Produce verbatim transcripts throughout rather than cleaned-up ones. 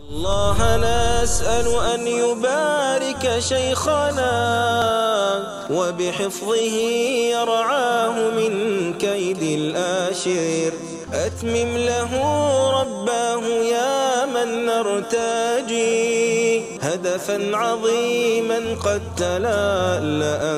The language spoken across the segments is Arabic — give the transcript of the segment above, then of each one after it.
الله نسأل أن يبارك شيخنا وبحفظه يرعاه من كيد الآشر. أتمم له رباه يا من نرتجي هدفا عظيما قد تلألأ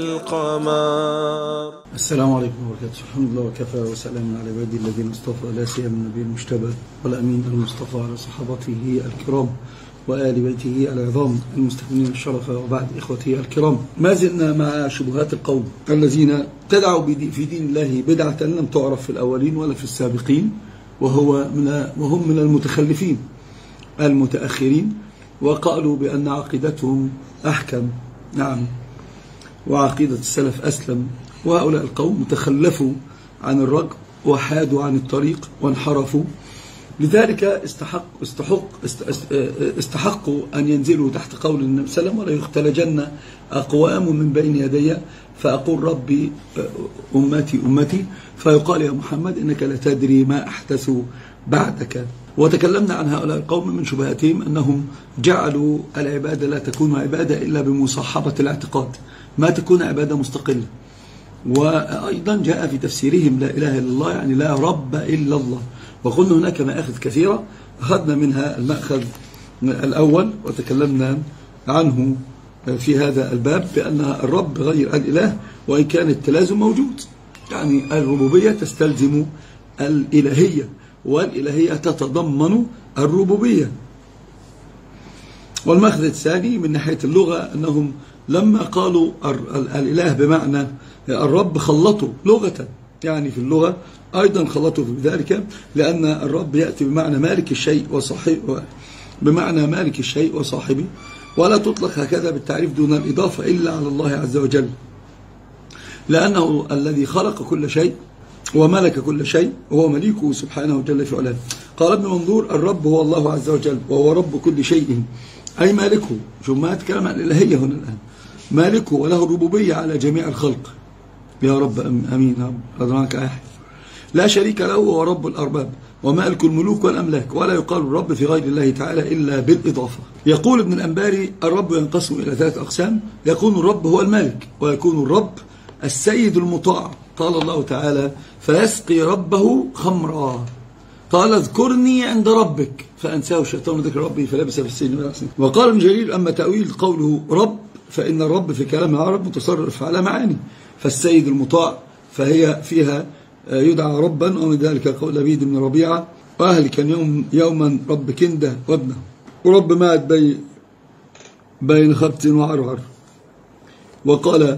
كالقمر. السلام عليكم ورحمة الله وبركاته. الحمد لله وكفى وسلام على عبادي الذين اصطفى، لا سيما النبي المجتبى والأمين المصطفى على صحابته الكرام وآل بيته العظام المستكملين الشرف، وبعد إخوته الكرام. ما زلنا مع شبهات القوم الذين ابتدعوا في دين الله بدعة لم تعرف في الأولين ولا في السابقين، وهو من وهم من المتخلفين المتأخرين، وقالوا بأن عقيدتهم أحكم، نعم، وعقيدة السلف أسلم. وهؤلاء القوم تخلفوا عن الرجل وحادوا عن الطريق وانحرفوا، لذلك استحق استحق استحقوا أن ينزلوا تحت قول النبي صلى الله عليه وسلم: ولا يختلجن أقوام من بين يدي فأقول ربي أمتي أمتي، فيقال يا محمد إنك لا تدري ما أحدثوا بعدك. وتكلمنا عن هؤلاء القوم من شبهاتهم أنهم جعلوا العبادة لا تكون عبادة إلا بمصاحبة الاعتقاد، ما تكون عبادة مستقلة. وأيضا جاء في تفسيرهم لا إله إلا الله، يعني لا رب إلا الله. وقلنا هناك مآخذ كثيرة، أخذنا منها المأخذ الأول وتكلمنا عنه في هذا الباب بأن الرب غير الإله، وإن كان التلازم موجود، يعني الربوبية تستلزم الإلهية والإلهية تتضمن الربوبية. والمأخذ الثاني من ناحية اللغة أنهم لما قالوا الإله بمعنى الرب خلطوا لغة، يعني في اللغة أيضا خلطوا في ذلك، لأن الرب يأتي بمعنى مالك الشيء وصاحب بمعنى مالك الشيء وصاحبه، ولا تطلق هكذا بالتعريف دون الإضافة إلا على الله عز وجل، لأنه الذي خلق كل شيء وملك كل شيء وهو مليكه سبحانه جل في علاه. قال ابن منظور: الرب هو الله عز وجل وهو رب كل شيء، أي مالكه. شو ما أتكلم عن الإلهية هنا الآن، مالكه وله الربوبية على جميع الخلق. يا رب أمين. أدراك أحد لا شريك له، هو رب الأرباب ومالك الملوك والأملاك، ولا يقال الرب في غير الله تعالى إلا بالإضافة. يقول ابن الأنباري: الرب ينقسم إلى ثلاث أقسام، يكون الرب هو المالك، ويكون الرب السيد المطاع. قال الله تعالى: فيسقي ربه خمرا. قال: اذكرني عند ربك فأنساه الشيطان ذكر ربه فلبس في السجن بضع سنين. وقال ابن جرير: أما تأويل قوله رب فإن الرب في كلام العرب متصرف على معاني، فالسيد المطاع فهي فيها يدعى ربا، ومن ذلك قول لبيد بن ربيعة: وأهلك يوم يوما رب كندة وابنه، ورب مات بي بين خبت وعرعر. وقال: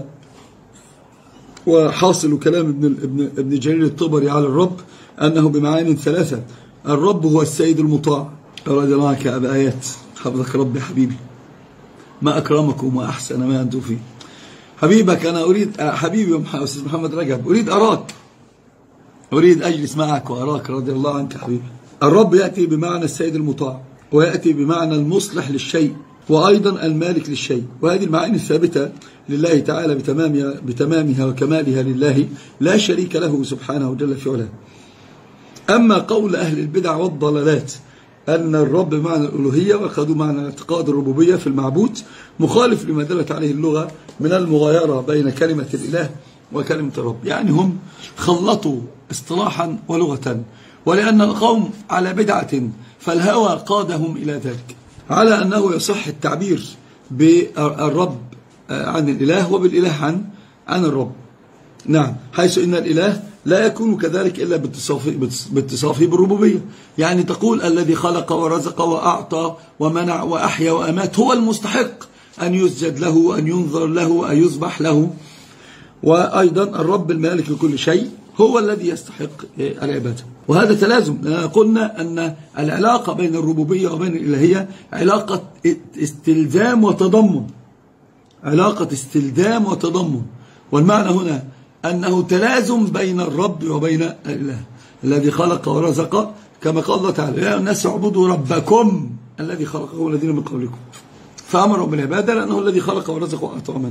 وحاصل كلام ابن ابن ابن جرير الطبري على الرب أنه بمعاني ثلاثة: الرب هو السيد المطاع. رضي الله عنك أبا آيات، حفظك ربي حبيبي، ما أكرمكم وأحسن ما أنتم فيه. حبيبك أنا أريد، حبيبي أستاذ محمد رجب، أريد أراك، أريد أجلس معك وأراك. رضي الله عنك حبيبي. الرب يأتي بمعنى السيد المطاع، ويأتي بمعنى المصلح للشيء، وأيضا المالك للشيء، وهذه المعاني الثابتة لله تعالى بتمامها, بتمامها وكمالها لله لا شريك له سبحانه جل في علاه. أما قول أهل البدع والضلالات أن الرب بمعنى الألوهية وأخذوا معنى اعتقاد الربوبية في المعبود، مخالف لما دلت عليه اللغة من المغايرة بين كلمة الإله وكلمة الرب، يعني هم خلطوا اصطلاحا ولغة، ولأن القوم على بدعة فالهوى قادهم إلى ذلك، على أنه يصح التعبير بالرب عن الإله وبالإله عن عن الرب، نعم، حيث إن الإله لا يكون كذلك إلا باتصافه بالربوبية. يعني تقول الذي خلق ورزق وأعطى ومنع وأحيا وأمات هو المستحق أن يسجد له، أن ينظر له، أن يذبح له. وأيضا الرب المالك لكل شيء هو الذي يستحق العبادة. وهذا تلازم، قلنا أن العلاقة بين الربوبية وبين الإلهية علاقة استلزام وتضمن، علاقة استلزام وتضمن. والمعنى هنا أنه تلازم بين الرب وبين الإله الذي خلق ورزق، كما قال الله تعالى: يا الناس اعبدوا ربكم الذي خلقكم والذين من قبلكم، فأمرهم بالعبادة لأنه الذي خلق ورزق وأعطى ومنع.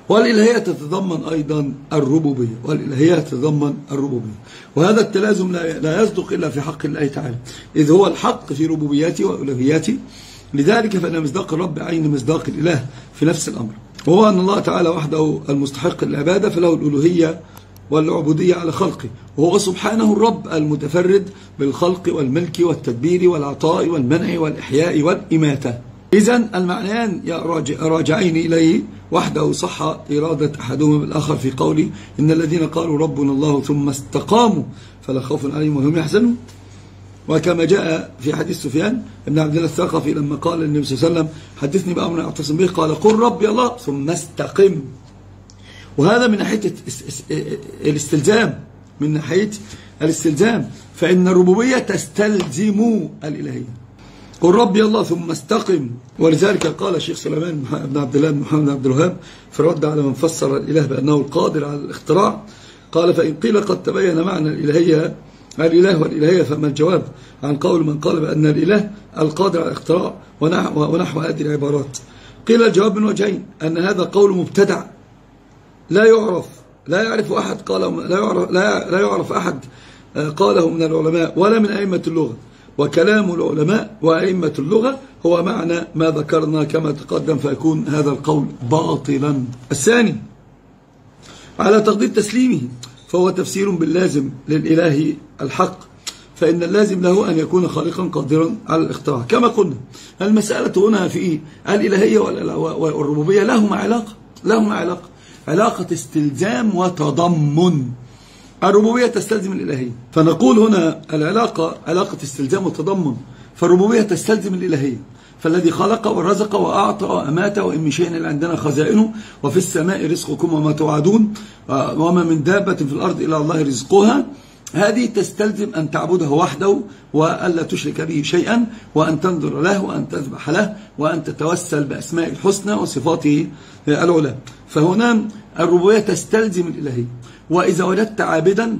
والإلهية تتضمن أيضا الربوبية، والإلهية تتضمن الربوبية، وهذا التلازم لا يصدق إلا في حق الله تعالى، إذ هو الحق في ربوبياته وألوهياته. لذلك فإن مصداق الرب عين مصداق الإله في نفس الأمر، وهو أن الله تعالى وحده المستحق للعبادة، فله الألوهية والعبودية على خلقه، وهو سبحانه الرب المتفرد بالخلق والملك والتدبير والعطاء والمنع والإحياء والإماتة. إذن المعنيان راجعين إليه وحده، صح إرادة أحدهما بالآخر في قوله إن الذين قالوا ربنا الله ثم استقاموا فلا خوف عليهم وهم يحزنون. وكما جاء في حديث سفيان بن عبد الله الثقفي لما قال للنبي صلى الله عليه وسلم حدثني بأمر أعتصم به، قال قل ربي الله ثم استقم. وهذا من ناحية الاستلزام، من ناحية الاستلزام، فإن الربوبية تستلزم الإلهية. قل ربي الله ثم استقم. ولذلك قال الشيخ سليمان بن عبد الله بن محمد بن عبد الوهاب في الرد على من فسر الإله بأنه القادر على الاختراع، قال فإن قيل قد تبين معنى الإلهية الإله والإلهية فما الجواب عن قول من قال بأن الإله القادر على الاختراع ونحو هذه العبارات؟ قيل الجواب من وجهين، أن هذا قول مبتدع لا يعرف لا يعرف أحد قاله لا يعرف لا, لا يعرف أحد قاله من العلماء ولا من أئمة اللغة، وكلام العلماء وأئمة اللغة هو معنى ما ذكرنا كما تقدم، فيكون هذا القول باطلا. الثاني على تقدير تسليمه، فهو تفسير باللازم للإله الحق، فإن اللازم له أن يكون خالقا قادرا على الاختراع. كما قلنا المسألة هنا في إيه؟ الإلهية والربوبية لهما علاقة لهما علاقة علاقة استلزام وتضمن. الربوبية تستلزم الإلهية، فنقول هنا العلاقة علاقة استلزام وتضمن، فالربوبية تستلزم الإلهية، فالذي خلق ورزق وأعطى وأمات وإن من شيء إلا عندنا خزائنه وفي السماء رزقكم وما توعدون وما من دابة في الأرض إلا الله رزقها. هذه تستلزم أن تعبده وحده وألا تشرك به شيئا، وأن تنظر له وأن تذبح له وأن تتوسل بأسماء الحسنى وصفاته العلى. فهنا الربوبية تستلزم الإلهية. وإذا وجدت عابدا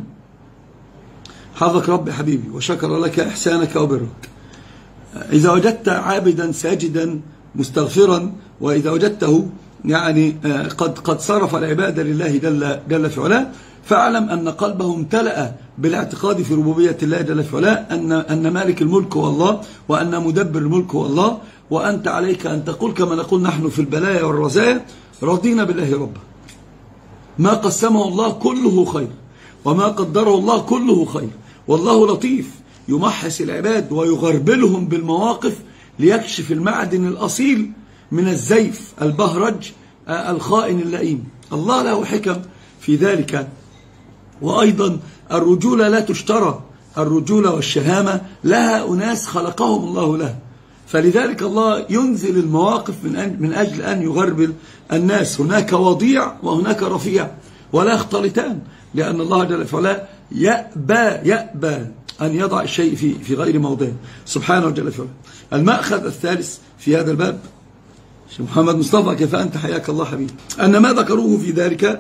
حفظك ربي حبيبي وشكر لك إحسانك وبرك، إذا وجدت عابدا ساجدا مستغفرا، وإذا وجدته يعني قد قد صرف العبادة لله جل جل في علاه، فاعلم أن قلبه امتلأ بالاعتقاد في ربوبية الله جل في علاه، أن أن مالك الملك هو الله، وأن مدبر الملك هو الله. وأنت عليك أن تقول كما نقول نحن في البلايا والرزايا رضينا بالله ربا، ما قسمه الله كله خير وما قدره الله كله خير، والله لطيف يمحص العباد ويغربلهم بالمواقف ليكشف المعدن الأصيل من الزيف البهرج الخائن اللئيم. الله له حكم في ذلك. وأيضا الرجولة لا تشترى، الرجولة والشهامة لها أناس خلقهم الله له، فلذلك الله ينزل المواقف من أجل أن يغربل الناس. هناك وضيع وهناك رفيع ولا يختلطان، لأن الله جل وعلا يأبى يأبى أن يضع الشيء في في غير موضعه سبحانه جل وعلا. المأخذ الثالث في هذا الباب شيخ محمد مصطفى كيف أنت حياك الله حبيبي، أن ما ذكروه في ذلك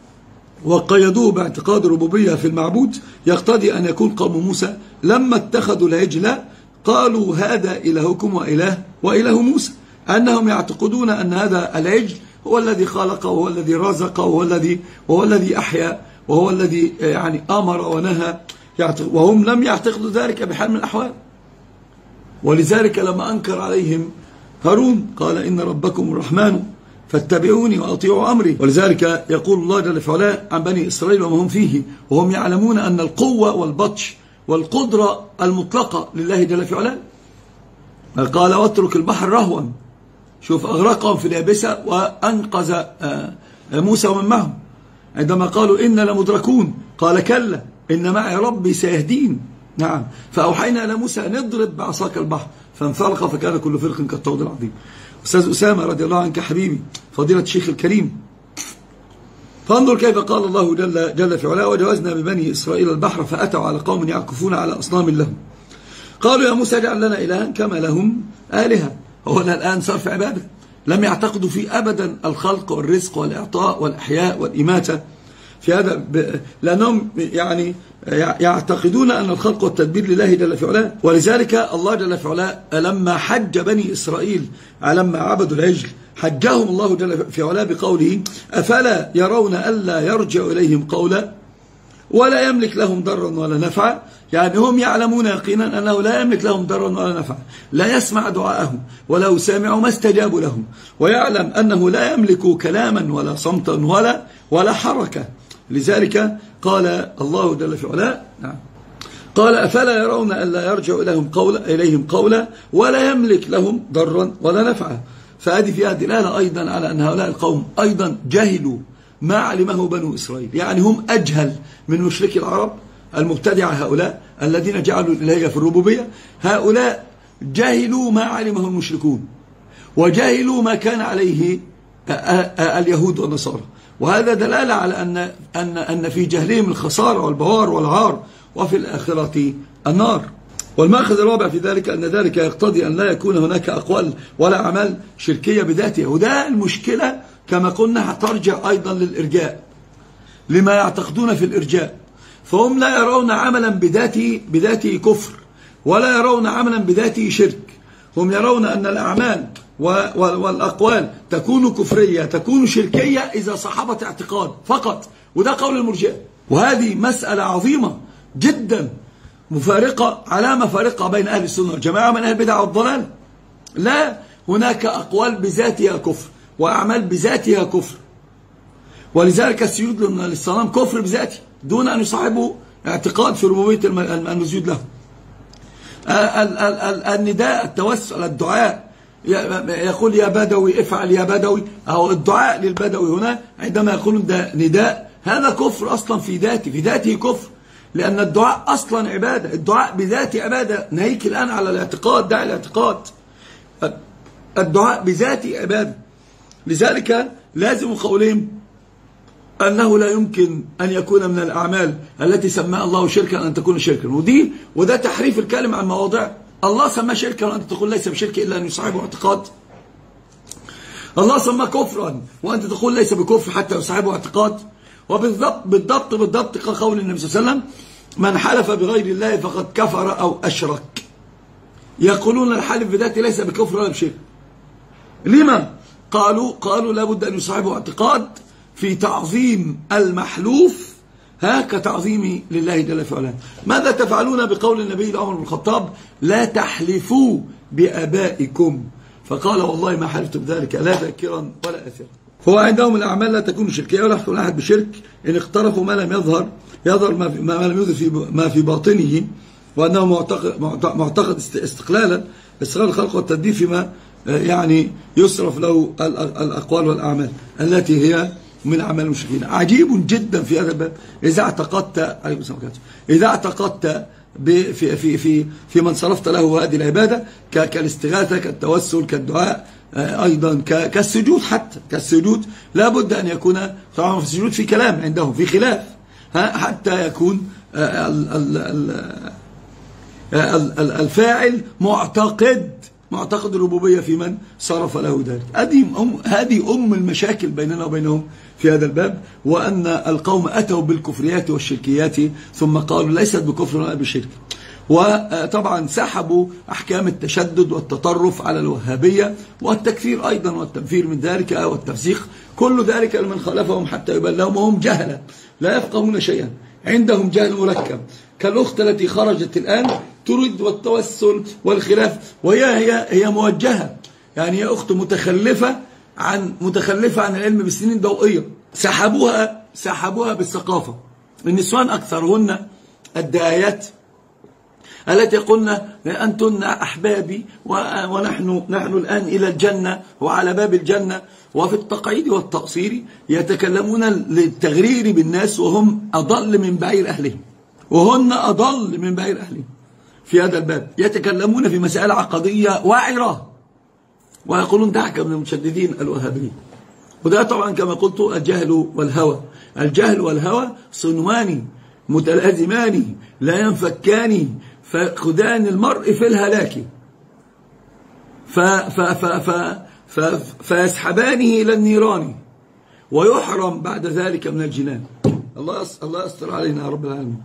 وقيدوه باعتقاد الربوبية في المعبود يقتضي أن يكون قوم موسى لما اتخذوا العجل قالوا هذا إلهكم وإله وإله موسى، أنهم يعتقدون أن هذا العجل هو الذي خلق وهو الذي رزق وهو الذي وهو الذي أحيا وهو الذي يعني أمر ونهى، وهم لم يعتقدوا ذلك بحال من الأحوال. ولذلك لما أنكر عليهم هارون قال إن ربكم الرحمن فاتبعوني وأطيعوا أمري. ولذلك يقول الله جل وعلا عن بني إسرائيل وما هم فيه وهم يعلمون أن القوة والبطش والقدرة المطلقة لله جل وعلا. قال واترك البحر رهوا، شوف أغرقهم في اليابسة وأنقذ موسى ومن معه. عندما قالوا إن لمدركون قال كلا إن معي ربي سيهدين. نعم، فأوحينا إلى موسى أن يضرب بعصاك البحر فانفلق فكان كل فرق كالطود العظيم. أستاذ أسامة رضي الله عنك حبيبي فضيلة الشيخ الكريم، فانظر كيف قال الله جل جل في علاه وجاوزنا ببني إسرائيل البحر فأتوا على قوم يعكفون على أصنام لهم قالوا يا موسى اجعل لنا إلها كما لهم آلهة. هو الآن صار في عبادة، لم يعتقدوا في أبدا الخلق والرزق والإعطاء والإحياء والإماتة في هذا ب... لأنهم يعني يعتقدون أن الخلق والتدبير لله جل في علاه. ولذلك الله جل في علاه لما حج بني إسرائيل لما عبدوا العجل حجهم الله جل في علاه بقوله أفلا يرون ألا يرجع إليهم قولا ولا يملك لهم ضرا ولا نفعا. يعني هم يعلمون يقينا أنه لا يملك لهم ضرا ولا نفعا، لا يسمع دعاءهم ولو سمعوا ما استجابوا لهم، ويعلم أنه لا يملك كلاما ولا صمتا ولا ولا حركة. لذلك قال الله جل في علاه نعم قال أفلا يرون ألا يرجع إليهم قولا إليهم قولا ولا يملك لهم ضرا ولا نفعا. فهذه فيها دلالة أيضا على أن هؤلاء القوم أيضا جهلوا ما علمه بنو إسرائيل، يعني هم أجهل من مشركي العرب المبتدعة هؤلاء الذين جعلوا الإلهية في الربوبية. هؤلاء جهلوا ما علمه المشركون وجهلوا ما كان عليه اليهود والنصارى، وهذا دلالة على أن أن أن في جهلهم الخسارة والبوار والعار وفي الآخرة النار. والمأخذ الرابع في ذلك أن ذلك يقتضي أن لا يكون هناك أقوال ولا أعمال شركية بذاتها، وده المشكلة كما قلنا هترجع أيضا للإرجاء، لما يعتقدون في الإرجاء. فهم لا يرون عملا بذاته بذاته كفر ولا يرون عملا بذاته شرك، هم يرون أن الأعمال والأقوال تكون كفرية تكون شركية إذا صاحبت اعتقاد فقط، وده قول المرجئة. وهذه مسألة عظيمة جدا مفارقة علامة فارقة بين أهل السنة والجماعة من أهل البدع والضلال. لا، هناك أقوال بذاتها كفر وأعمال بذاتها كفر، ولذلك السجود للصنم كفر بذاته دون أن يصاحبوا اعتقاد في ربوبية المسجود له. النداء التوسل الدعاء يقول يا بدوي افعل يا بدوي، أو الدعاء للبدوي هنا عندما يقولون ده نداء، هذا كفر أصلا في ذاته في ذاته كفر، لأن الدعاء أصلا عبادة، الدعاء بذاته عبادة. ناهيك الآن على الاعتقاد، دع الاعتقاد، الدعاء بذاته عبادة. لذلك لازم قولهم أنه لا يمكن أن يكون من الأعمال التي سماها الله شركا أن تكون شركا، ودي وده تحريف الكلام عن مواضع. الله سماه شركا وأنت تقول ليس بشرك إلا أن يصاحبه اعتقاد. الله سماه كفرا وأنت تقول ليس بكفر حتى يصاحبه اعتقاد. وبالضبط بالضبط بالضبط كقول النبي صلى الله عليه وسلم من حلف بغير الله فقد كفر أو أشرك. يقولون الحلف بذاته ليس بكفر ولا بشرك. لما؟ قالوا قالوا لابد أن يصاحبه اعتقاد في تعظيم المحلوف ها كتعظيم لله جل في علاه. ماذا تفعلون بقول النبي لعمر بن الخطاب لا تحلفوا بآبائكم؟ فقال والله ما حلفت بذلك لا ذاكرا ولا أثرا. فهو عندهم الأعمال لا تكون شركية ولا يحكم أحد بشرك إن اقترفوا ما لم يظهر يظهر ما, ما لم يظهر في ما في باطنه، وأنه معتقد معتقد استقلالا استقلال الخلق والتدبير فيما يعني يصرف له الأقوال والأعمال التي هي من أعمال المشركين. عجيب جدا في هذا الباب إذا اعتقدت إذا اعتقدت في في في في من صرفت له هذه العبادة كالاستغاثة كالتوسل كالدعاء أيضا كالسجود، حتى كالسجود لابد أن يكون طبعا في السجود في كلام عندهم في خلاف حتى يكون الفاعل معتقد معتقد الربوبية في من صرف له ذلك. هذه أم هذه أم المشاكل بيننا وبينهم في هذا الباب، وأن القوم أتوا بالكفريات والشركيات ثم قالوا ليست بكفر ولا بشرك. وطبعا سحبوا أحكام التشدد والتطرف على الوهابية والتكفير أيضا والتنفير من ذلك والتفسيق، كل ذلك لمن خالفهم حتى يبان لهم وهم جهلة لا يفقهون شيئا، عندهم جهل مركب كالأخت التي خرجت الآن تريد والتوسل والخلاف، وهي هي هي موجهة، يعني هي أخت متخلفة عن متخلفة عن العلم بسنين ضوئية. سحبوها سحبوها بالثقافة. النسوان أكثرهن الداعيات التي قلنا أنتن أحبابي ونحن نحن الآن إلى الجنة وعلى باب الجنة، وفي التقعيد والتقصير يتكلمون للتغرير بالناس وهم أضل من بعير أهلهم، وهن أضل من بعير أهلهم في هذا الباب، يتكلمون في مسائل عقدية واعرة ويقولون دعك من المشددين الوهابيين. وده طبعا كما قلت الجهل والهوى. الجهل والهوى صنوان متلازمان لا ينفكان فخدان المرء في الهلاك ف ف ف ف ف فيسحبانه إلى النيران ويحرم بعد ذلك من الجنان. الله الله يستر علينا يا رب العالمين.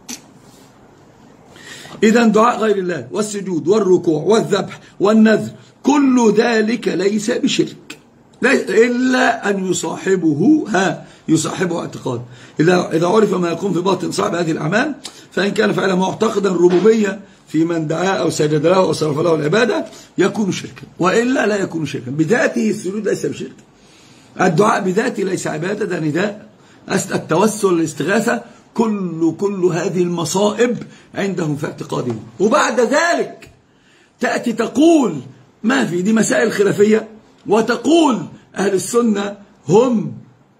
إذا دعاء غير الله والسجود والركوع والذبح والنذر كل ذلك ليس بشرك، إلا أن يصاحبه ها يصاحبه اعتقاد. إذا إذا عرف ما يقوم في باطن صاحب هذه الأعمال، فإن كان فعلا معتقدا ربوبية في من دعاه أو سجد له أو صرف له العبادة يكون شركا، وإلا لا يكون شركا. بذاته السجود ليس بشرك، الدعاء بذاته ليس عبادة، ده نداء. التوسل الاستغاثة كل كل هذه المصائب عندهم في اعتقادهم. وبعد ذلك تأتي تقول ما في دي مسائل خلافية، وتقول أهل السنة هم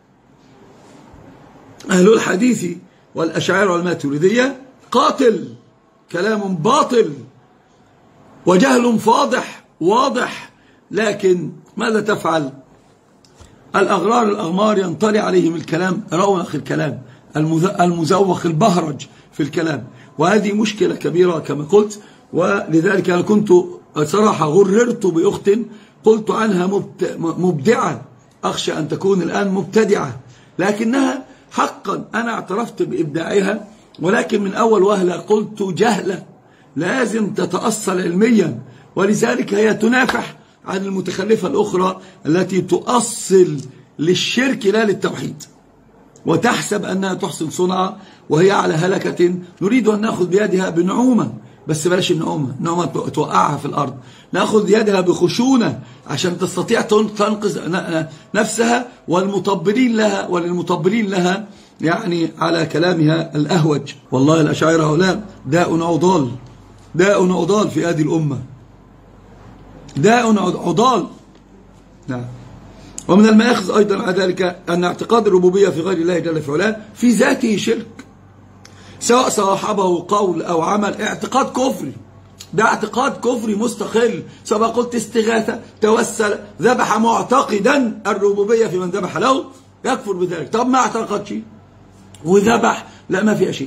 أهل الحديث والأشاعرة والماتريدية. قاتل، كلام باطل وجهل فاضح واضح. لكن ماذا تفعل؟ الأغرار الأغمار ينطلي عليهم الكلام، رونق الكلام، المزوق البهرج في الكلام، وهذه مشكلة كبيرة كما قلت. ولذلك أنا كنت صراحة غررت بأخت قلت عنها مبدعة، أخشى أن تكون الآن مبتدعة، لكنها حقا أنا اعترفت بإبداعها، ولكن من أول وهلة قلت جهلة لازم تتأصل علميا. ولذلك هي تنافح عن المتخلفة الأخرى التي تؤصل للشرك لا للتوحيد، وتحسب أنها تحسن صنعة وهي على هلكة. نريد أن نأخذ بيدها بنعومة، بس بلاش النعومة، النعومة توقعها في الأرض. نأخذ يدها بخشونة عشان تستطيع تنقذ نفسها، والمطبلين لها وللمطبلين لها يعني على كلامها الأهوج. والله الأشاعرة هؤلاء داء عضال، داء عضال في هذه الأمة، داء عضال. نعم. ومن المآخذ أيضا على ذلك أن اعتقاد الربوبية في غير الله جل في علاه في ذاته شرك، سواء صاحبه قول أو عمل. اعتقاد كفري، ده اعتقاد كفري مستقل. سواء قلت استغاثة، توسل، ذبح معتقدا الربوبية في من ذبح له يكفر بذلك. طب ما اعتقد شيء وذبح، لا ما فيها شيء.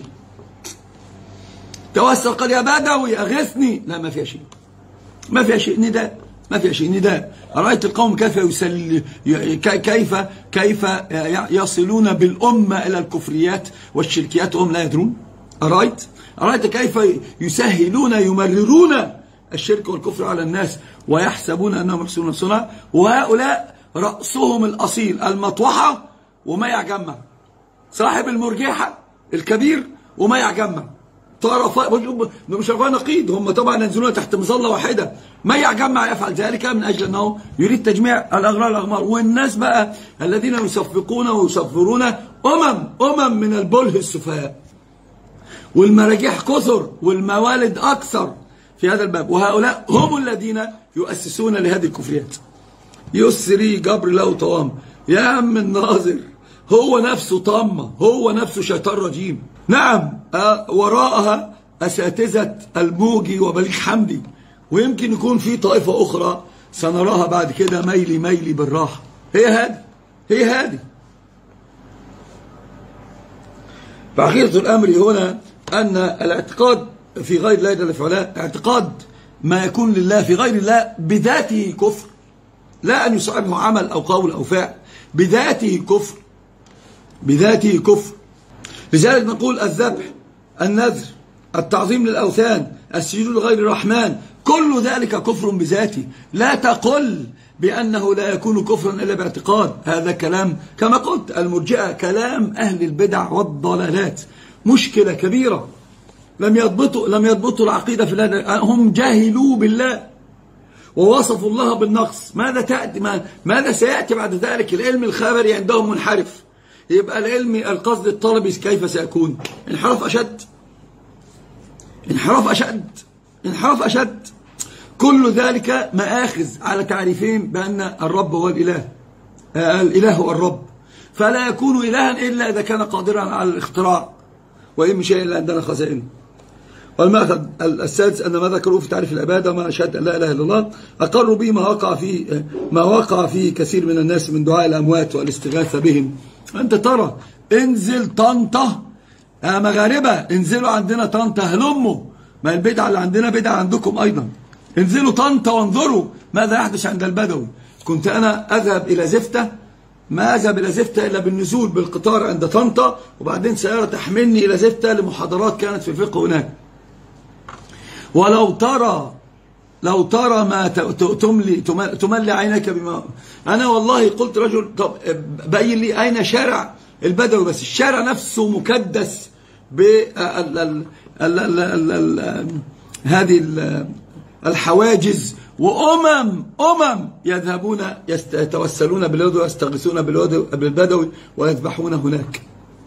توسل قال يا بدوي أغثني، لا ما فيها شيء، ما فيها شيء. نداء، ما فيها شيء، نداء. أرأيت القوم كيف يسل كيف كيف يصلون بالأمة إلى الكفريات والشركيات وهم لا يدرون؟ أرأيت أرأيت كيف يسهلون يمررون الشرك والكفر على الناس ويحسبون أنهم يحسنون صنعا؟ وهؤلاء رأسهم الأصيل المطوحة وما يجمع، صاحب المرجحة الكبير وما يجمع. طرفاء مش رفاء نقيض، هم طبعا ينزلون تحت مظلة واحدة. ما يجمع يفعل ذلك من أجل أنه يريد تجميع الأغرار الأغمار. والناس بقى الذين يصفقون ويصفرون أمم أمم من البله السفهاء، والمراجيح كثر والموالد أكثر في هذا الباب، وهؤلاء هم الذين يؤسسون لهذه الكفريات. يسري جبر له طوام يا عم الناظر، هو نفسه طامة، هو نفسه شيطان رجيم. نعم، وراءها أساتذة الموجي وبليغ حمدي، ويمكن يكون في طائفة أخرى سنراها بعد كده ميلي ميلي بالراحة. هي هذه هي هذه فحقيقة الأمر هنا أن الاعتقاد في غير الله جل في علاه اعتقاد ما يكون لله في غير الله بذاته كفر، لا أن يصاحبه عمل أو قول أو فعل، بذاته كفر، بذاته كفر. لذلك نقول الذبح، النذر، التعظيم للأوثان، السجود لغير الرحمن، كل ذلك كفر بذاته. لا تقل بأنه لا يكون كفرا إلا باعتقاد. هذا كلام كما قلت المرجئة، كلام أهل البدع والضلالات، مشكلة كبيرة. لم يضبطوا لم يضبطوا العقيدة في الله، هم جاهلوا بالله ووصفوا الله بالنقص. ماذا تأتي ماذا سيأتي بعد ذلك؟ العلم الخبري عندهم منحرف، يبقى العلم القصد الطلبي كيف سيكون؟ انحراف أشد، انحراف أشد، انحراف أشد. كل ذلك مآخذ على تعريفين بأن الرب هو الإله، الإله هو الرب، فلا يكون إلها إلا إذا كان قادرا على الاختراع، وإن شيء إلا عندنا خزائنه. والمأخذ السادس أن ما ذكروا في تعريف العبادة ما أشهد أن لا إله إلا الله أقروا به ما وقع في ما وقع فيه كثير من الناس من دعاء الأموات والاستغاثة بهم. أنت ترى انزل طنطا يا مغاربة، انزلوا عندنا طنطا، هلموا، ما البدعة اللي عندنا بدعة عندكم أيضا. انزلوا طنطا وانظروا ماذا يحدث عند البدوي. كنت أنا أذهب إلى زفتة، ما أذهب إلى زفتة إلا بالنزول بالقطار عند طنطا، وبعدين سيارة تحملني إلى زفتة لمحاضرات كانت في الفقه هناك. ولو ترى لو ترى ما تملي تملي عينك بما. أنا والله قلت رجل طب بين لي أين شارع البدوي، بس الشارع نفسه مكدس ب هذه الحواجز، وأمم أمم يذهبون يتوسلون بالبدوي ويستغيثون بالبدوي ويذبحون هناك.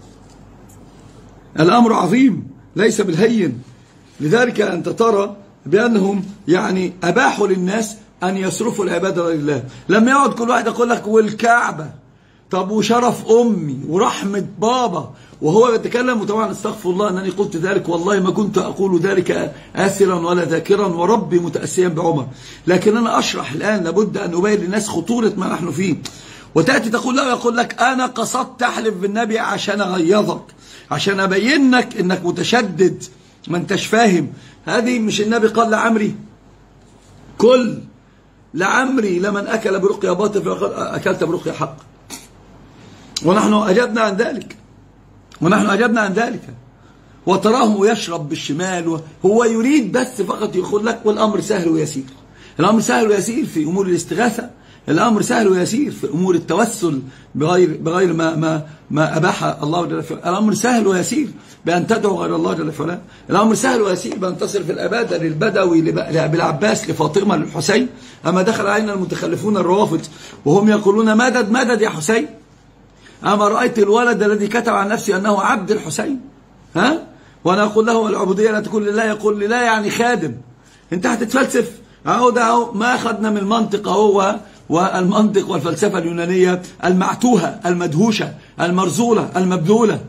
الأمر عظيم ليس بالهين. لذلك أنت ترى بأنهم يعني أباحوا للناس أن يصرفوا العبادة لله. لما يقعد كل واحد يقول لك والكعبة، طب وشرف أمي ورحمة بابا، وهو يتكلم. وطبعا استغفر الله أنني قلت ذلك، والله ما كنت أقول ذلك آثرا ولا ذاكرا، وربي متأسيا بعمر، لكن أنا أشرح الآن، لابد أن أبين للناس خطورة ما نحن فيه. وتأتي تقول له، يقول لك أنا قصدت أحلف بالنبي عشان أغيظك، عشان أبين لك أنك متشدد ما أنتش فاهم. هذه مش النبي قال لعمري كل لعمري لمن أكل برقية باطل فقد أكلت برقية حق، ونحن أجبنا عن ذلك ونحن أجبنا عن ذلك. وتراه يشرب بالشمال، هو يريد بس فقط يقول لك والأمر سهل ويسير. الأمر سهل ويسير في أمور الاستغاثة، الأمر سهل ويسير في أمور التوسل بغير بغير ما ما ما أباح الله جل وعلا. الأمر سهل ويسير بأن تدعو غير الله جل وعلا. الأمر سهل ويسير بأن تصل في العبادة للبدوي لأبي العباس لفاطمة للحسين. أما دخل علينا المتخلفون الروافض وهم يقولون مدد مدد يا حسين. أما رأيت الولد الذي كتب عن نفسه أنه عبد الحسين، ها؟ وأنا أقول له العبودية لا تكون لله، يقول لي لا يعني خادم. أنت هتتفلسف أهو، ده أهو ما أخذنا من المنطق أهو، والمنطق والفلسفة اليونانية المعتوهة المدهوشة المرزولة المبذولة.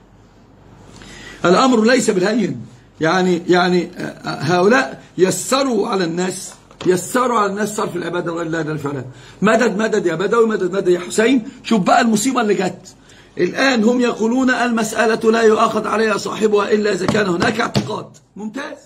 الأمر ليس بالهين. يعني يعني هؤلاء يسروا على الناس يسروا على الناس صرف العبادة غير الله جل وعلا. مدد مدد يا بدوي، مدد مدد يا حسين. شوف بقى المصيبة اللي جت الآن. هم يقولون المسألة لا يؤاخذ عليها صاحبها إلا إذا كان هناك اعتقاد. ممتاز.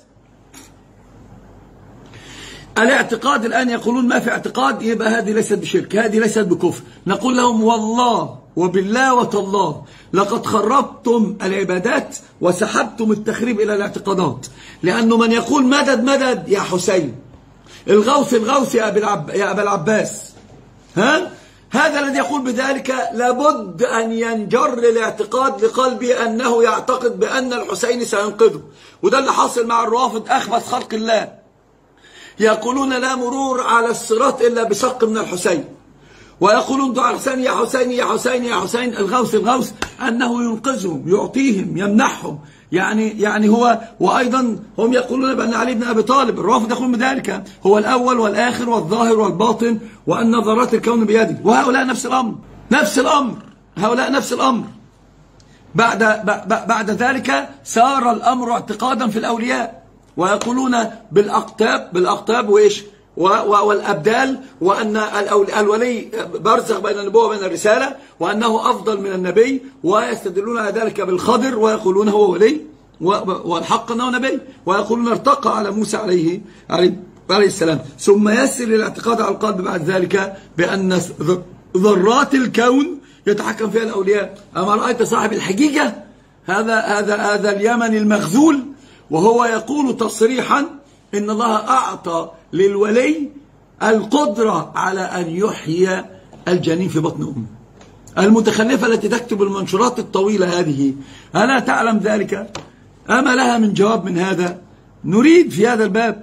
الاعتقاد الآن يقولون ما في اعتقاد، يبقى هذه ليست بشرك، هذه ليست بكفر. نقول لهم والله وبالله وتالله لقد خربتم العبادات وسحبتم التخريب إلى الاعتقادات. لأنه من يقول مدد مدد يا حسين، الغوث الغوث يا أبي العب يا أبا العباس، ها؟ هذا الذي يقول بذلك لابد أن ينجر الاعتقاد لقلبه أنه يعتقد بأن الحسين سينقذه. وده اللي حاصل مع الروافض أخبث خلق الله. يقولون لا مرور على الصراط إلا بشق من الحسين، ويقولون دعاء الحسين يا حسين يا حسين يا حسين، الغوث الغوث أنه ينقذهم يعطيهم يمنحهم. يعني يعني هو، وأيضا هم يقولون بأن علي بن أبي طالب، الرافض يقولون بذلك، هو الأول والآخر والظاهر والباطن وأن ذرات الكون بيده. وهؤلاء نفس الأمر نفس الأمر هؤلاء نفس الأمر. بعد بعد ذلك سار الأمر اعتقادا في الأولياء، ويقولون بالأقطاب بالأقطاب وإيش والأبدال، وأن الولي برزخ بين النبوة وبين الرسالة، وأنه أفضل من النبي، ويستدلون على ذلك بالخضر ويقولون هو ولي، والحق أنه نبي، ويقولون ارتقى على موسى عليه عليه السلام. ثم يسر الاعتقاد على القلب بعد ذلك بأن ذرات الكون يتحكم فيها الأولياء. أما رأيت صاحب الحقيقة هذا هذا هذا اليمني المغزول، وهو يقول تصريحا إن الله أعطى للولي القدرة على أن يحيي الجنين في بطن أمه. المتخلفة التي تكتب المنشورات الطويلة هذه ألا تعلم ذلك؟ أما لها من جواب من هذا؟ نريد في هذا الباب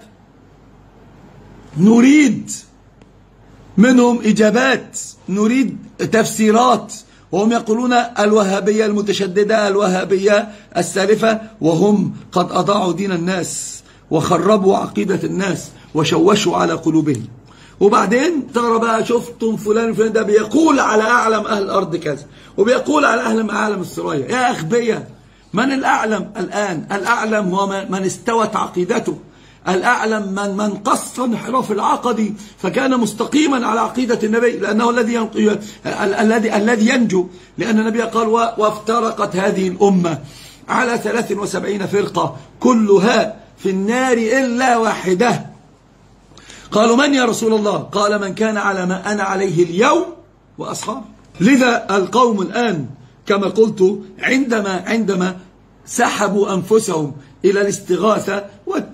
نريد منهم إجابات، نريد تفسيرات. وهم يقولون الوهابية المتشددة، الوهابية السالفة، وهم قد أضاعوا دين الناس وخربوا عقيدة الناس وشوشوا على قلوبهم. وبعدين ترى بقى شفتم فلان فلان ده بيقول على أعلم أهل الأرض كذا، وبيقول على أهل أعلم السرايا. يا أخبية، من الأعلم الآن؟ الأعلم هو من استوت عقيدته، الأعلم من من قص انحراف العقدي فكان مستقيما على عقيدة النبي، لأنه الذي الذي الذي ينجو. لأن النبي قال وافترقت هذه الأمة على ثلاث وسبعين فرقة كلها في النار إلا واحدة. قالوا من يا رسول الله؟ قال من كان على ما أنا عليه اليوم وأصحابي. لذا القوم الآن كما قلت عندما عندما سحبوا أنفسهم إلى الاستغاثة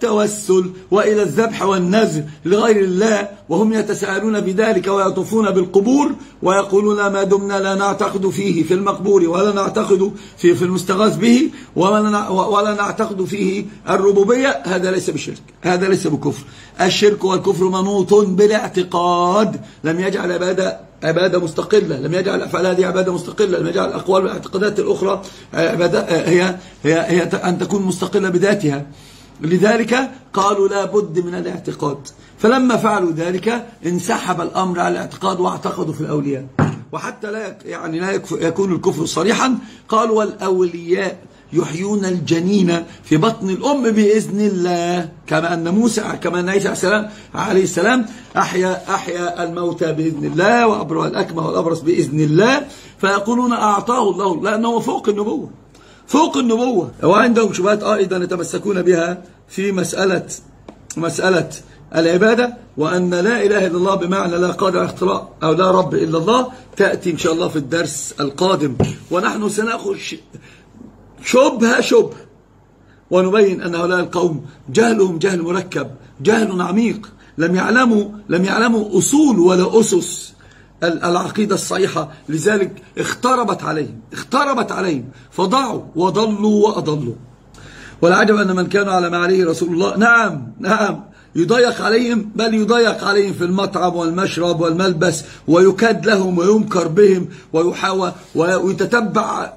التوسل وإلى الذبح والنذر لغير الله، وهم يتساءلون بذلك ويطوفون بالقبور ويقولون ما دمنا لا نعتقد فيه في المقبور ولا نعتقد فيه في المستغاث به ولا نعتقد فيه الربوبية، هذا ليس بشرك، هذا ليس بكفر. الشرك والكفر منوط بالاعتقاد، لم يجعل عبادة عبادة مستقلة، لم يجعل الأفعال هذه عبادة مستقلة، لم يجعل الأقوال والاعتقادات الأخرى عبادة هي, هي, هي أن تكون مستقلة بذاتها. لذلك قالوا لا بد من الاعتقاد، فلما فعلوا ذلك انسحب الأمر على الاعتقاد واعتقدوا في الأولياء. وحتى لا يعني لا يكون الكفر صريحا، قالوا والأولياء يحيون الجنين في بطن الأم بإذن الله، كما أن موسى كما أن عيسى عليه السلام أحيا أحيا الموتى بإذن الله وأبرأ الأكمه والأبرص بإذن الله، فيقولون أعطاه الله لأنه فوق النبوة، فوق النبوة. وعندهم شبهات أيضا يتمسكون بها في مسألة مسألة العبادة، وأن لا إله إلا الله بمعنى لا قادر اختراع أو لا رب إلا الله، تأتي إن شاء الله في الدرس القادم. ونحن سنأخذ شبهة شبه ونبين أن هؤلاء القوم جهلهم جهل مركب، جهل عميق، لم يعلموا لم يعلموا أصول ولا أسس العقيدة الصحيحة، لذلك اختربت عليهم اختربت عليهم فضاعوا وضلوا وأضلوا. والعجب أن من كانوا على ما عليه رسول الله نعم نعم يضيق عليهم، بل يضيق عليهم في المطعم والمشرب والملبس، ويكاد لهم وينكر بهم ويحاول ويتتبع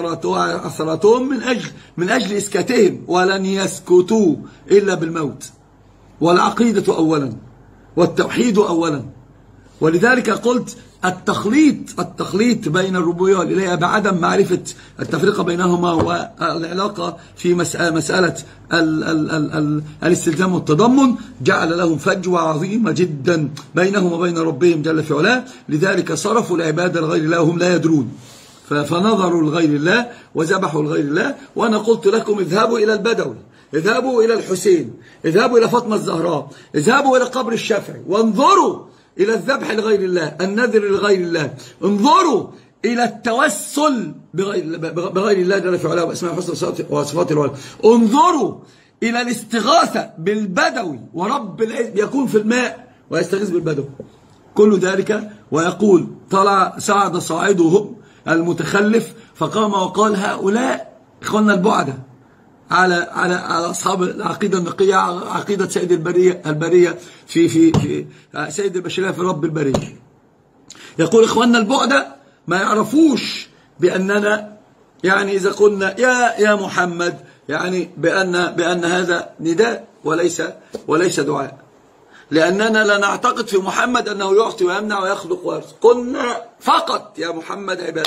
عثراتهم من أجل من أجل إسكاتهم، ولن يسكتوا إلا بالموت. والعقيدة أولا والتوحيد أولا. ولذلك قلت التخليط التخليط بين الربوبية والإلهية بعدم معرفة التفرقة بينهما والعلاقة في مسألة ال ال ال ال الاستلزام والتضمن جعل لهم فجوة عظيمة جدا بينهم وبين ربهم جل في علاه. لذلك صرفوا العبادة لغير الله وهم لا يدرون، فنظروا لغير الله وذبحوا لغير الله. وأنا قلت لكم اذهبوا إلى البدوي، اذهبوا إلى الحسين، اذهبوا إلى فاطمة الزهراء، اذهبوا إلى قبر الشافعي وانظروا إلى الذبح لغير الله، النذر لغير الله، انظروا إلى التوسل بغير, بغير الله جل في علاه واسماء الحسنى وصفاته العلى، انظروا إلى الاستغاثة بالبدوي ورب العز يكون في الماء ويستغيث بالبدوي، كل ذلك. ويقول طلع صعد صاعدهم المتخلف فقام وقال هؤلاء إخواننا البعدة على على على اصحاب العقيده النقيه، عقيده سيد البريه البريه في في في سيد البشريه في رب البريه. يقول اخواننا البعده ما يعرفوش باننا يعني اذا قلنا يا يا محمد يعني بان بان هذا نداء وليس وليس دعاء، لاننا لا نعتقد في محمد انه يعطي ويمنع ويخلق ويرزق، قلنا فقط يا محمد عباده،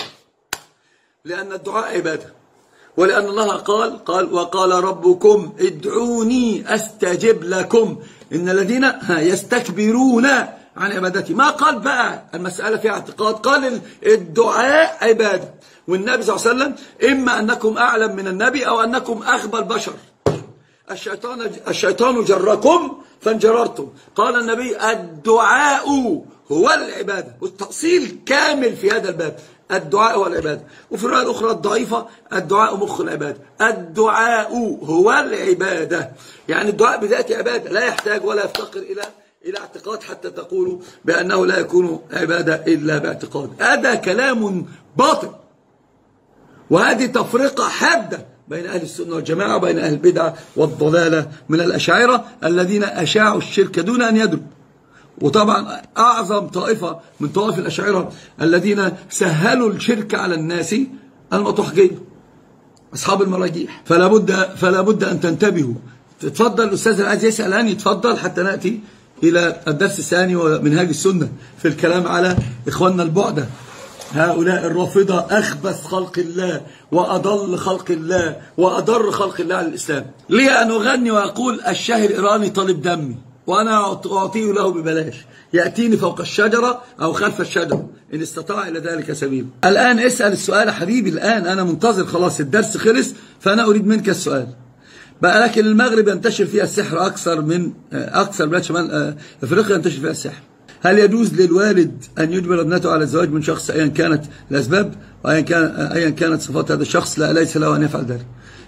لان الدعاء عباده، ولأن الله قال قال وقال ربكم ادعوني أستجب لكم إن الذين يستكبرون عن عبادتي. ما قال بقى المسألة في اعتقاد، قال الدعاء عبادة. والنبي صلى الله عليه وسلم إما أنكم أعلم من النبي أو أنكم أغبى البشر، الشيطان الشيطان جركم فانجررتم. قال النبي الدعاء هو العبادة، والتأصيل كامل في هذا الباب، الدعاء هو العبادة. وفي الرواية الأخرى الضعيفة الدعاء مخ العبادة، الدعاء هو العبادة، يعني الدعاء بذاته عبادة، لا يحتاج ولا يفتقر إلى إلى اعتقاد حتى تقولوا بأنه لا يكون عبادة إلا باعتقاد. هذا كلام باطل، وهذه تفرقة حادة بين أهل السنة والجماعة وبين أهل البدعة والضلالة من الأشاعرة الذين أشاعوا الشرك دون أن يدروا. وطبعا أعظم طائفة من طوائف الأشاعرة الذين سهلوا الشرك على الناس المطحجين أصحاب المراجيح. فلا بد فلا بد أن تنتبهوا. تفضل الأستاذ اللي عايز يسأل الآن يتفضل حتى نأتي إلى الدرس الثاني ومنهاج السنة في الكلام على إخواننا البعدة، هؤلاء الرافضة أخبث خلق الله وأضل خلق الله وأضر خلق الله على الإسلام. ليه أن أغني وأقول الشاهر الإيراني طالب دمي وأنا أعطيه له ببلاش، يأتيني فوق الشجرة أو خلف الشجرة إن استطاع إلى ذلك سبيل. الآن اسأل السؤال حبيبي، الآن أنا منتظر، خلاص الدرس خلص، فأنا أريد منك السؤال بقى. لكن المغرب ينتشر فيها السحر أكثر من أكثر بلاد شمال أفريقيا ينتشر فيها السحر. هل يجوز للوالد أن يجبر ابنته على الزواج من شخص أيا كانت الأسباب وأيا كان أيا كانت صفات هذا الشخص؟ لا، ليس له أن يفعل ذلك.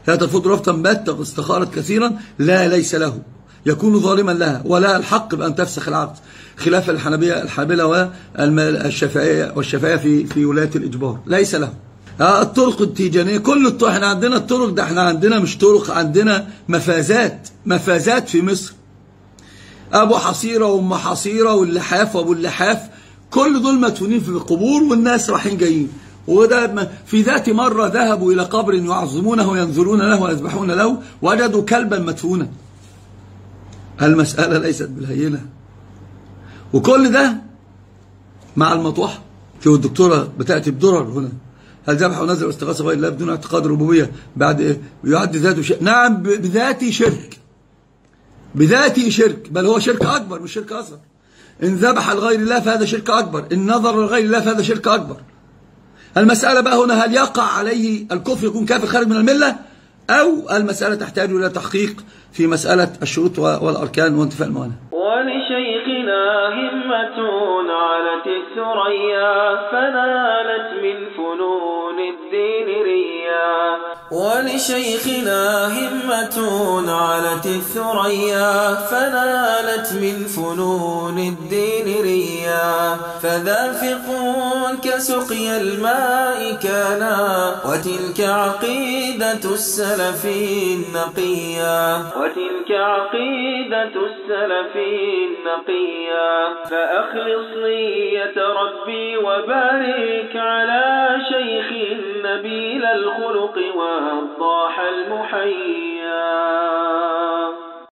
لا ترفض رفضا باتا استخارت كثيرا لا ليس له، يكون ظالما لها ولا الحق بأن تفسخ العقد، خلاف الحنبية الحابلة والشافعية والشافعية في في ولاية الإجبار ليس له. الطرق التيجانية كل الطرق، احنا عندنا الطرق ده احنا عندنا مش طرق، عندنا مفازات مفازات في مصر. أبو حصيرة وأم حصيرة واللحاف وأبو اللحاف كل دول مدفونين في القبور والناس رايحين جايين. وده في ذات مرة ذهبوا إلى قبر يعظمونه وينظرون له ويذبحون له وجدوا كلبا مدفونا. المسألة ليست بالهينة، وكل ده مع المطوحة. شوف الدكتورة بتأتي بدرر هنا، هل ذبح ونذر واستغاثة غير الله بدون اعتقاد الربوبية بعد إيه؟ يعد ذاته شرك؟ نعم بذاتي شرك، بذاتي شرك، بل هو شرك أكبر مش شرك أصغر. إن ذبح لغير الله فهذا شرك أكبر، إن نظر لغير الله فهذا شرك أكبر. المسألة بقى هنا هل يقع عليه الكفر يكون كافر خارج من الملة، أو المسألة تحتاج إلى تحقيق في مسألة الشروط والأركان وانتفاء الموانع. ولشيخنا همة علت الثريا فنالت من فنون الدين ريا. ولشيخنا همة علت الثريا فنالت من فنون الدين ريا. فذا فقه كسقي الماء كانا وتلك عقيدة السلف النقيا. وتلك عقيدة السلف النقيا. فأخلص نية ربي وبارك على شيخ نبيل الخلق والضاح المحيا.